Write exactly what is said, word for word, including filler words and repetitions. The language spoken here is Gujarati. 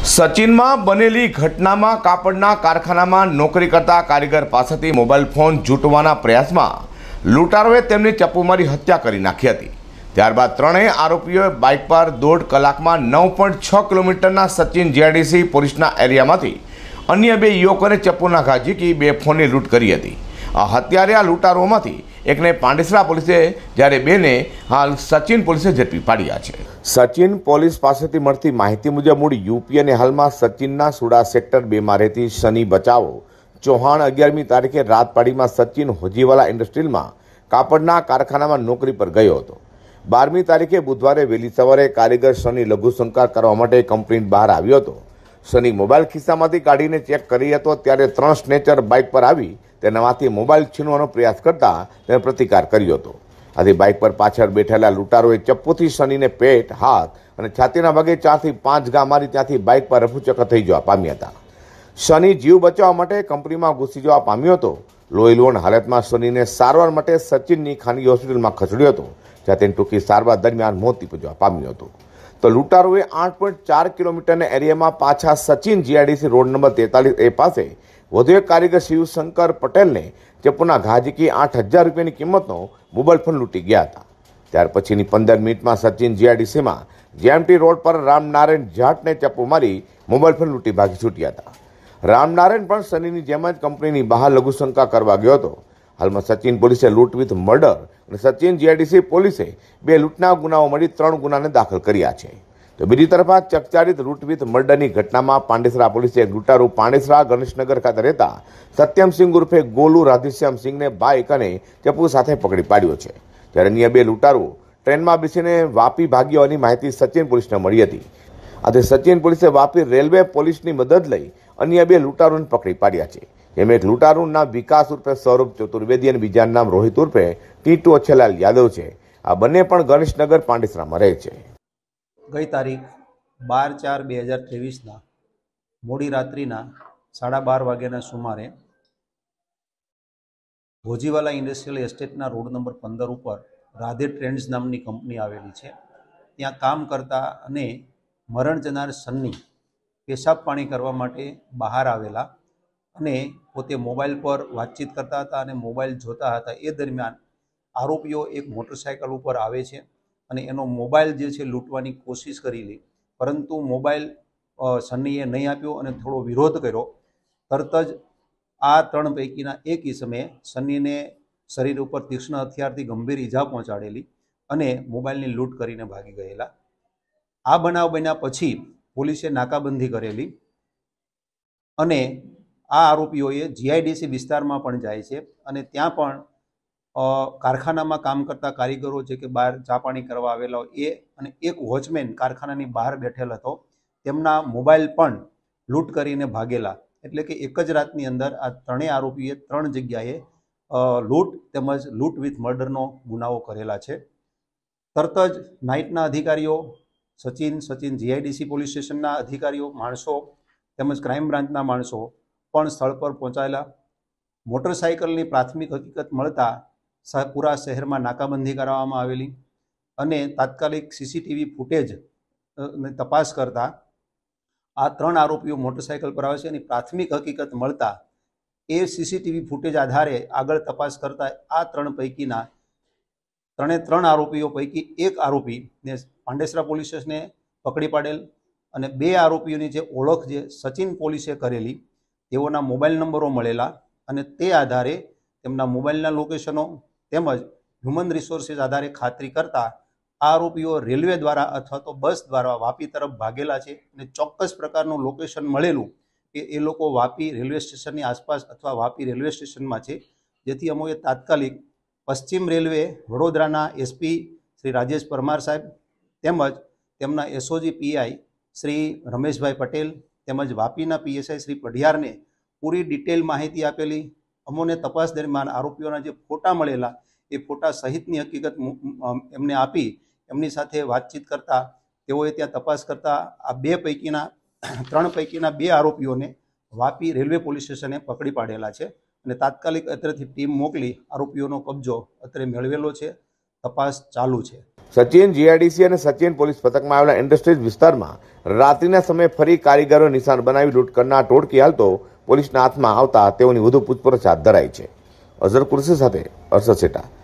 સચિનમાં બનેલી ઘટનામાં કાપડના કારખાનામાં નોકરી કરતા કારીગર પાસેથી મોબાઈલ ફોન લૂંટવાના પ્રયાસમાં લૂંટારોએ તેમની ચપ્પુ મારી હત્યા કરી નાખી હતી। ત્યારબાદ ત્રણેય આરોપીઓએ બાઇક પર દોઢ કલાકમાં નવ પોઈન્ટ છ કિલોમીટરના સચિન જીઆઈડીસી પોલીસના એરિયામાંથી અન્ય બે યુવકોને ચપ્પુના ઘા ઝીકી બે ફોનની લૂંટ કરી હતી। આ હત્યારા લૂંટારોમાંથી એકને પાંડેસરા પોલીસે જ્યારે બેને હાલ સચિન પોલીસે ઝડપી પાડ્યા છે। સચિન પોલીસ પાસેથી મળતી માહિતી મુજબ મૂળ યુપી અને હાલમાં સચિનના સુડા સેક્ટર બેમાં રહેતી શનિ બચાવો ચૌહાણ અગિયારમી તારીખે રાતપાડીમાં સચિન હોજીવાલા ઇન્ડસ્ટ્રીલમાં કાપડના કારખાનામાં નોકરી પર ગયો હતો। બારમી તારીખે બુધવારે વહેલી સવારે કારીગર શનિ લઘુશંકા કરવા માટે કંપની બહાર આવ્યો હતો। શનિ મોબાઈલ ખિસ્સામાંથી કાઢીને ચેક કરી હતો ત્યારે ત્રણ સ્નેચર બાઇક પર આવી તેનામાંથી મોબાઈલ છીનવાનો પ્રયાસ કરતા તેને પ્રતિકાર કર્યો હતો। આથી બાઇક પર પાછળ બેઠેલા લૂંટારોએ ચપ્પુથી શનિને પેટ, હાથ અને છાતીના ભાગે ચારથી પાંચ ઘા મારી ત્યાંથી બાઇક પર રફુચક્કર થઈ જવા પામ્યા હતા। શનિ જીવ બચાવવા માટે કંપનીમાં ઘૂસી જવા પામ્યો હતો। લોહી લોહણ હાલતમાં શનિને સારવાર માટે સચિનની ખાનગી હોસ્પિટલમાં ખસેડ્યો હતો, જ્યાં તેની ટૂંકી સારવાર દરમિયાન મોત નીપજવા પામ્યો હતો। તો લૂંટારોએ આઠ પોઈન્ટ ચાર કિલોમીટરના એરિયામાં પાછા સચિન જીઆઈડીસી રોડ નંબર તેતાલીસ એ પાસે વધુ એક કારીગર શિવશંકર પટેલને ચપ્પુના ઘા ઝીકી આઠ હજાર રૂપિયાની કિંમતનો મોબાઈલ ફોન લૂંટી ગયા હતા। ત્યાર પછીની પંદર મિનિટમાં સચિન જીઆઈડીસીમાં જેએમટી રોડ પર રામનારાયણ જાટને ચપ્પુ મારી મોબાઈલ ફોન લૂંટી ભાગી છૂટ્યા હતા। રામનારાયણ પણ શનિની જેમ જ કંપનીની બહાર લઘુશંકા કરવા ગયો હતો। હાલમાં સચિન પોલીસે લૂંટ વિથ મર્ડર અને સચિન જીઆઈડીસી પોલીસે બે લૂંટના ગુનાઓ મળી ત્રણ ગુનાને દાખલ કર્યા છે। તો બીજી તરફ આ ચકચારિત લૂંટ વિથ મર્ડરની ઘટનામાં પાંડેસરા પોલીસે લૂંટારૂ પાંડેસરા ગણેશનગર ખાતે રહેતા સત્યમસિંહ ઉર્ફે ગોલુ રાધેશ્યામસિંહને બાઇક અને ચપ્પુ સાથે પકડી પાડ્યો છે, જ્યારે અન્ય બે લૂંટારૂ ટ્રેનમાં બેસીને વાપી ભાગ્યા હોવાની માહિતી સચિન પોલીસને મળી હતી। આથી સચિન પોલીસે વાપી રેલવે પોલીસની મદદ લઈ અન્ય બે લૂંટારૂને પકડી પાડ્યા છે, જેમાં એક લૂંટારૂનું નામ વિકાસ ઉર્ફે સૌરભ ચતુર્વેદી અને બીજાનું નામ રોહિત ઉર્ફે ટીટુ અચ્છેલાલ યાદવ છે। આ બંને પણ ગણેશનગર પાંડેસરામાં રહે છે। ગઈ તારીખ બાર ચાર બે હજાર ત્રેવીસના મોડી રાત્રિના સાડા બાર વાગ્યાના સુમારે હોજીવાલા ઇન્ડસ્ટ્રીયલ એસ્ટેટના રોડ નંબર પંદર ઉપર રાધે ટ્રેન્ડ્સ નામની કંપની આવેલી છે। ત્યાં કામ કરતા અને મરણ જનાર સન્ની પેશાબ પાણી કરવા માટે બહાર આવેલા અને પોતે મોબાઈલ પર વાતચીત કરતા હતા અને મોબાઈલ જોતા હતા। એ દરમિયાન આરોપીઓ એક મોટરસાઇકલ ઉપર આવે છે અને એનો મોબાઈલ જે છે લૂંટવાની કોશિશ કરેલી, પરંતુ મોબાઈલ સન્નીએ નહીં આપ્યો અને થોડો વિરોધ કર્યો। તરત જ આ ત્રણ પૈકીના એક ઈસમે સન્નીને શરીર ઉપર તીક્ષ્ણ હથિયારથી ગંભીર ઈજા પહોંચાડેલી અને મોબાઈલની લૂંટ કરીને ભાગી ગયેલા। આ બનાવ બન્યા પછી પોલીસે નાકાબંધી કરેલી અને આ આરોપીઓએ જીઆઈડીસી વિસ્તારમાં પણ જાય છે અને ત્યાં પણ કારખાનામાં કામ કરતા કારીગરો છે કે બહાર ચા પાણી કરવા આવેલા હોય એ અને એક વોચમેન કારખાનાની બહાર બેઠેલ હતો, તેમના મોબાઈલ પણ લૂંટ કરીને ભાગેલા। એટલે કે એક જ રાતની અંદર આ ત્રણેય આરોપીએ ત્રણ જગ્યાએ લૂંટ તેમજ લૂંટ વિથ મર્ડરનો ગુનાઓ કરેલા છે। તરત જ નાઇટના અધિકારીઓ, સચિન સચિન જીઆઈડીસી પોલીસ સ્ટેશનના અધિકારીઓ માણસો તેમજ ક્રાઇમ બ્રાન્ચના માણસો પણ સ્થળ પર પહોંચાયેલા। મોટરસાઇકલની પ્રાથમિક હકીકત મળતા પૂરા શહેરમાં નાકાબંધી કરાવવામાં આવેલી અને તાત્કાલિક સીસીટીવી ફૂટેજ તપાસ કરતા આ ત્રણ આરોપીઓ મોટરસાઇકલ પર આવે છે અને પ્રાથમિક હકીકત મળતા એ સીસીટીવી ફૂટેજ આધારે આગળ તપાસ કરતા આ ત્રણ પૈકીના ત્રણે ત્રણ આરોપીઓ પૈકી એક આરોપીને પાંડેસરા પોલીસ સ્ટેશને પકડી પાડેલ અને બે આરોપીઓની જે ઓળખ જે સચિન પોલીસે કરેલી તેઓના મોબાઈલ નંબરો મળેલા અને તે આધારે તેમના મોબાઈલના લોકેશનો તેમજ હ્યુમન રિસોર્સિસ આધારે ખાતરી કરતા આરોપીઓ રેલવે દ્વારા અથવા તો બસ દ્વારા વાપી તરફ ભાગેલા છે અને ચોક્કસ પ્રકારનું લોકેશન મળેલું કે એ લોકો વાપી રેલવે સ્ટેશનની આસપાસ અથવા વાપી રેલવે સ્ટેશનમાં છે, જેથી અમોએ તાત્કાલિક પશ્ચિમ રેલવે વડોદરાના એસપી શ્રી રાજેશ પરમાર સાહેબ તેમજ તેમના એસઓજી પીઆઈ શ્રી રમેશભાઈ પટેલ તેમજ વાપીના પીએસઆઈ શ્રી પઢિયારને પૂરી ડિટેલ માહિતી આપેલી। અમોને તપાસ દરમિયાન આરોપીઓના જે ફોટા મળેલા એ ફોટા સહિતની હકીકત એમને આપી એમની સાથે વાતચીત કરતા તેઓએ ત્યાં તપાસ કરતા આ બે પૈકીના ત્રણ પૈકીના બે આરોપીઓને વાપી રેલવે પોલીસ સ્ટેશને પકડી પાડેલા છે અને તાત્કાલિક અત્રેથી ટીમ મોકલી આરોપીઓનો કબજો અત્રે મેળવેલો છે। તપાસ ચાલુ છે। સચિન જીઆઈડીસી અને સચિન પોલીસ પથકમાં આવેલા ઇન્ડસ્ટ્રીઝ વિસ્તારમાં રાત્રિના સમયે ફરી કારીગરો નિશાન બનાવી લૂંટ કરનાર ટોળકી હાલ તો પોલીસના હાથમાં આવતા તેઓની વધુ પૂછપરછ હાથ ધરાઈ છે. અઝર કુર્સી સાથે અરશદ સેટા.